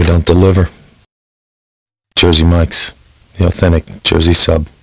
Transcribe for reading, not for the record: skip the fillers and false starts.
we don't deliver. Jersey Mike's, the authentic Jersey sub.